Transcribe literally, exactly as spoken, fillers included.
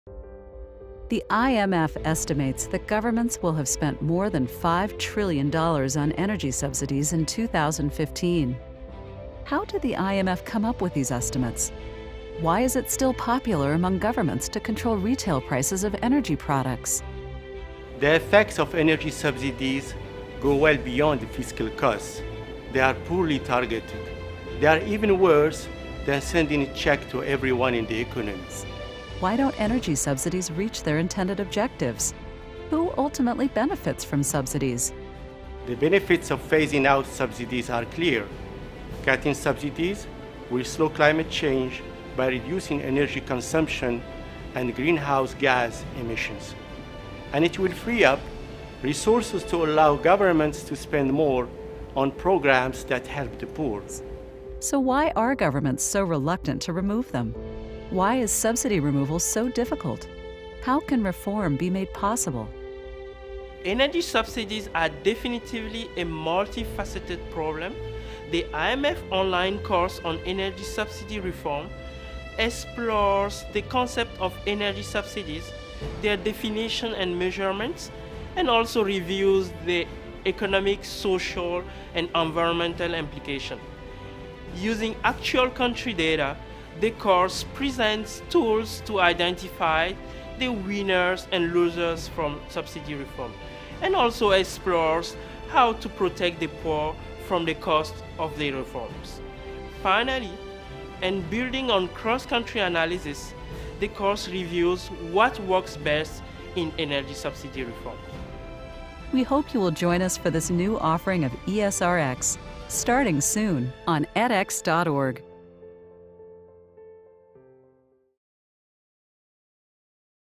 The I M F estimates that governments will have spent more than five trillion dollars on energy subsidies in two thousand fifteen. How did the I M F come up with these estimates? Why is it still popular among governments to control retail prices of energy products? The effects of energy subsidies go well beyond the fiscal costs. They are poorly targeted. They are even worse than sending a check to everyone in the economy. Why don't energy subsidies reach their intended objectives? Who ultimately benefits from subsidies? The benefits of phasing out subsidies are clear. Cutting subsidies will slow climate change by reducing energy consumption and greenhouse gas emissions. And it will free up resources to allow governments to spend more on programs that help the poor. So why are governments so reluctant to remove them? Why is subsidy removal so difficult? How can reform be made possible? Energy subsidies are definitively a multifaceted problem. The I M F online course on energy subsidy reform explores the concept of energy subsidies, their definition and measurements, and also reviews the economic, social, and environmental implications. Using actual country data, the course presents tools to identify the winners and losers from subsidy reform, and also explores how to protect the poor from the cost of the reforms. Finally, and building on cross-country analysis, the course reviews what works best in energy subsidy reform. We hope you will join us for this new offering of E S R X, starting soon on edX dot org.